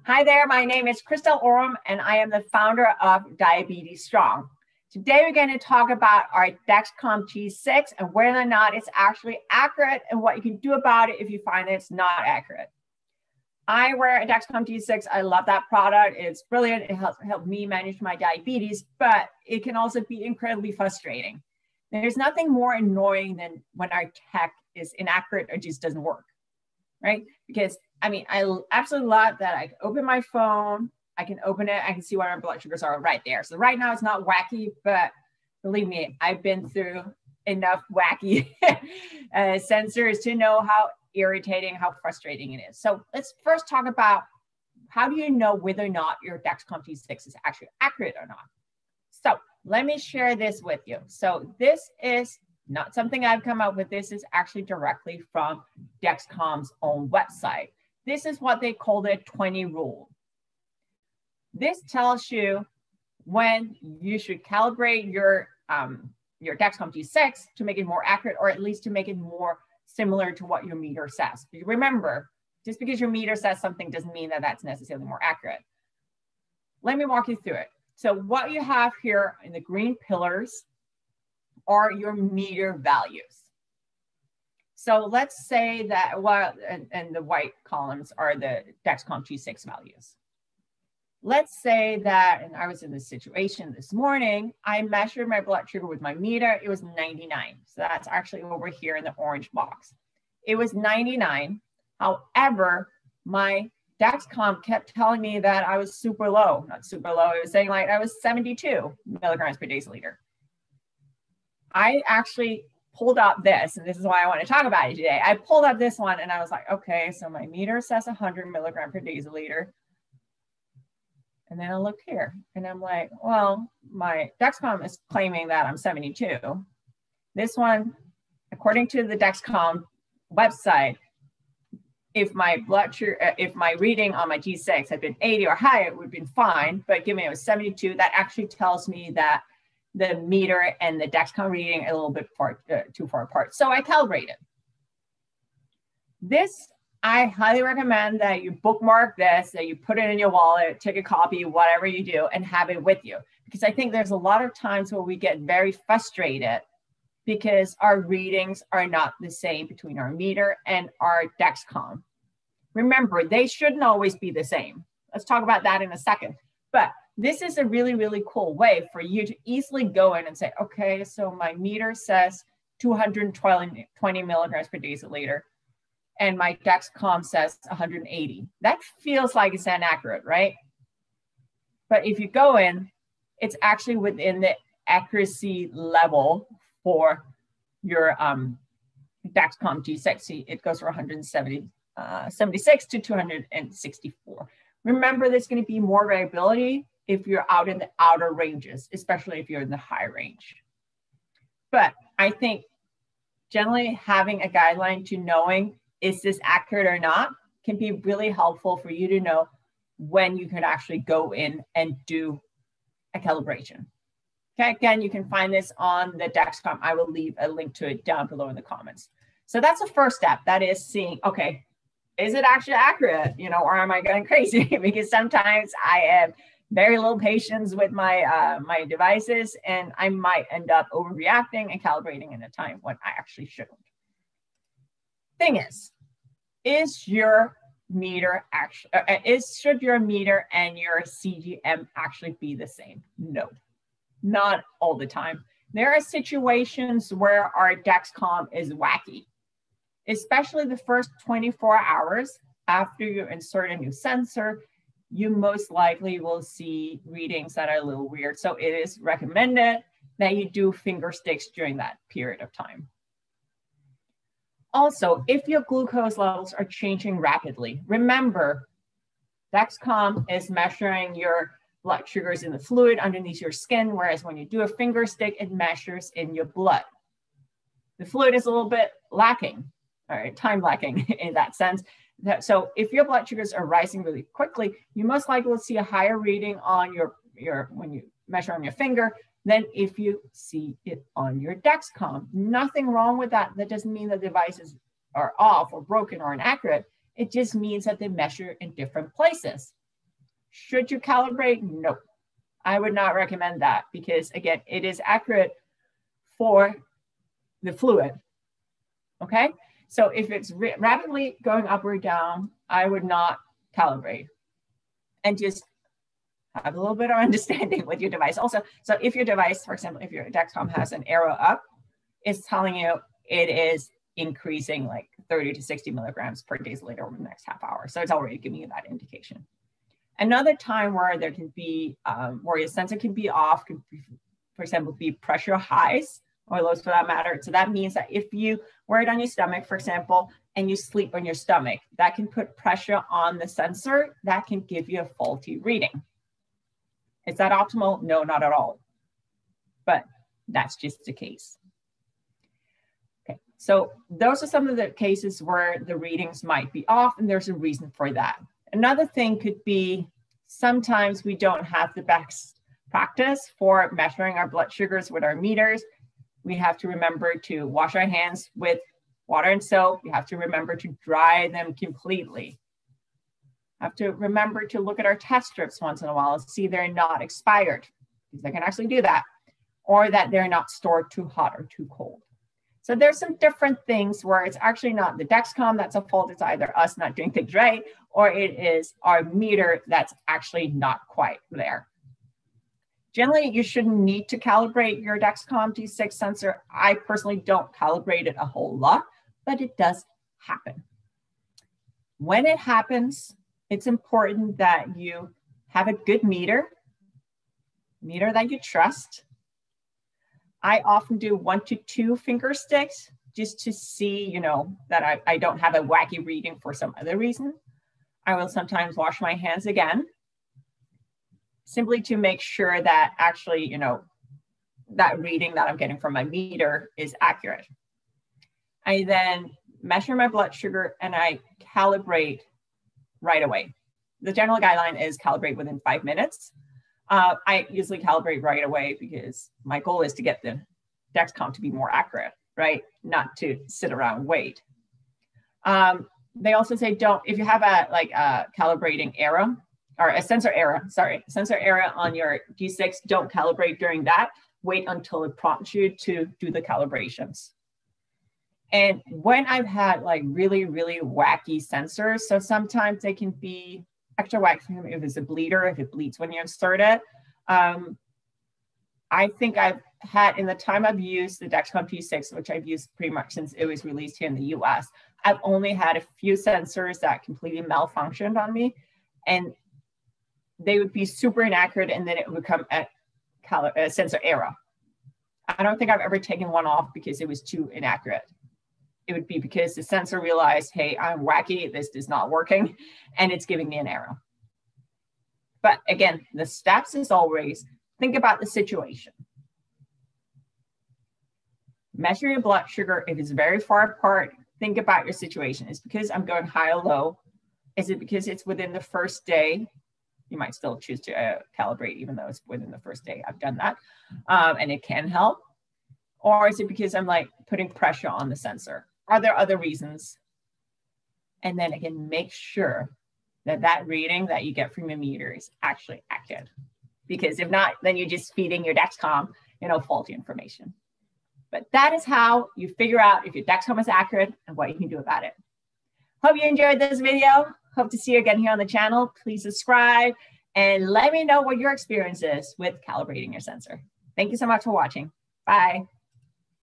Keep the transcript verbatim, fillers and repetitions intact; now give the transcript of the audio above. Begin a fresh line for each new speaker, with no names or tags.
Hi there, my name is Crystal Oram and I am the founder of Diabetes Strong. Today we're going to talk about our Dexcom T six and whether or not it's actually accurate and what you can do about it if you find that it's not accurate. I wear a Dexcom T six. I love that product. It's brilliant. It helps help me manage my diabetes, but it can also be incredibly frustrating. There's nothing more annoying than when our tech is inaccurate or just doesn't work, right? Because I mean, I absolutely love that I can open my phone, I can open it, I can see what our blood sugars are right there. So right now it's not wacky, but believe me, I've been through enough wacky uh, sensors to know how irritating, how frustrating it is. So let's first talk about how do you know whether or not your Dexcom T six is actually accurate or not. So let me share this with you. So this is not something I've come up with. This is actually directly from Dexcom's own website. This is what they call the twenty rule. This tells you when you should calibrate your, um, your Dexcom T six to make it more accurate, or at least to make it more similar to what your meter says. But remember, just because your meter says something doesn't mean that that's necessarily more accurate. Let me walk you through it. So what you have here in the green pillars are your meter values. So let's say that, well, and, and the white columns are the Dexcom T six values. Let's say that, and I was in this situation this morning, I measured my blood sugar with my meter, it was ninety-nine. So that's actually over here in the orange box. It was ninety-nine. However, my Dexcom kept telling me that I was super low, not super low, it was saying like I was seventy-two milligrams per deciliter. I actually pulled up this, and this is why I want to talk about it today. I pulled up this one and I was like, okay, so my meter says one hundred milligrams per deciliter. And then I look here and I'm like, well, my Dexcom is claiming that I'm seventy-two. This one, according to the Dexcom website, if my blood sugar, if my reading on my T six had been eighty or higher, it would have been fine. But given it was seventy-two, that actually tells me that the meter and the Dexcom reading are a little bit far, uh, too far apart. So I calibrated. This, I highly recommend that you bookmark this, that you put it in your wallet, take a copy, whatever you do, and have it with you. Because I think there's a lot of times where we get very frustrated because our readings are not the same between our meter and our Dexcom. Remember, they shouldn't always be the same. Let's talk about that in a second. But this is a really, really cool way for you to easily go in and say, okay, so my meter says two hundred twenty milligrams per deciliter, and my Dexcom says one hundred eighty. That feels like it's inaccurate, right? But if you go in, it's actually within the accuracy level for your um, Dexcom T six. It goes from one hundred seventy, uh, seventy-six to two hundred sixty-four. Remember, there's going to be more variability if you're out in the outer ranges, especially if you're in the high range. But I think generally having a guideline to knowing is this accurate or not can be really helpful for you to know when you can actually go in and do a calibration. Okay, again, you can find this on the Dexcom. I will leave a link to it down below in the comments. So that's the first step. That is seeing, okay, is it actually accurate? You know, or am I going crazy? Because sometimes I have very little patience with my uh, my devices, and I might end up overreacting and calibrating in a time when I actually shouldn't. Thing is, is your meter actually, uh, is should your meter and your C G M actually be the same? No, not all the time. There are situations where our Dexcom is wacky, especially the first twenty-four hours after you insert a new sensor. You most likely will see readings that are a little weird. So it is recommended that you do finger sticks during that period of time. Also, if your glucose levels are changing rapidly, remember, Dexcom is measuring your blood sugars in the fluid underneath your skin, whereas when you do a finger stick, it measures in your blood. The fluid is a little bit lacking, all right, time lacking in that sense. So if your blood sugars are rising really quickly, you most likely will see a higher reading on your, your when you measure on your finger than if you see it on your Dexcom. Nothing wrong with that. That doesn't mean the devices are off or broken or inaccurate. It just means that they measure in different places. Should you calibrate? No, I would not recommend that because again, it is accurate for the fluid, okay? So if it's rapidly going up or down, I would not calibrate and just have a little bit of understanding with your device. Also, so if your device, for example, if your Dexcom has an arrow up, it's telling you it is increasing like thirty to sixty milligrams per deciliter over the next half hour. So it's already giving you that indication. Another time where there can be, um, where your sensor can be off, could be, for example, be pressure highs or lows for that matter. So that means that if you wear it on your stomach, for example, and you sleep on your stomach, that can put pressure on the sensor that can give you a faulty reading. Is that optimal? No, not at all. But that's just the case. Okay, so those are some of the cases where the readings might be off, and there's a reason for that. Another thing could be sometimes we don't have the best practice for measuring our blood sugars with our meters. We have to remember to wash our hands with water and soap. We have to remember to dry them completely. Have to remember to look at our test strips once in a while and see they're not expired, because they can actually do that, or that they're not stored too hot or too cold. So there's some different things where it's actually not the Dexcom that's a fault. It's either us not doing things right, or it is our meter that's actually not quite there. Generally, you shouldn't need to calibrate your Dexcom T six sensor. I personally don't calibrate it a whole lot, but it does happen. When it happens, it's important that you have a good meter, meter that you trust. I often do one to two finger sticks just to see, you know, that I, I don't have a wacky reading for some other reason. I will sometimes wash my hands again, simply to make sure that actually, you know, that reading that I'm getting from my meter is accurate. I then measure my blood sugar and I calibrate right away. The general guideline is calibrate within five minutes. Uh, I usually calibrate right away because my goal is to get the Dexcom to be more accurate, right? Not to sit around and wait. Um, they also say don't, if you have a like a calibrating error or a sensor error, sorry, sensor error on your T six, don't calibrate during that. Wait until it prompts you to do the calibrations. And when I've had like really, really wacky sensors, so sometimes they can be extra wacky if it's a bleeder, if it bleeds when you insert it. Um, I think I've had, in the time I've used the Dexcom T six, which I've used pretty much since it was released here in the U S, I've only had a few sensors that completely malfunctioned on me, and they would be super inaccurate, and then it would become a, a sensor error. I don't think I've ever taken one off because it was too inaccurate. It would be because the sensor realized, hey, I'm wacky, this is not working, and it's giving me an error. But again, the steps is always think about the situation. Measure your blood sugar. If it's very far apart, think about your situation. Is it because I'm going high or low? Is it because it's within the first day? You might still choose to uh, calibrate even though it's within the first day. I've done that, um, and it can help. Or is it because I'm like putting pressure on the sensor? Are there other reasons? And then again, make sure that that reading that you get from your meter is actually accurate. Because if not, then you're just feeding your Dexcom, you know, faulty information. But that is how you figure out if your Dexcom is accurate and what you can do about it. Hope you enjoyed this video. Hope to see you again here on the channel. Please subscribe and let me know what your experience is with calibrating your sensor. Thank you so much for watching. Bye.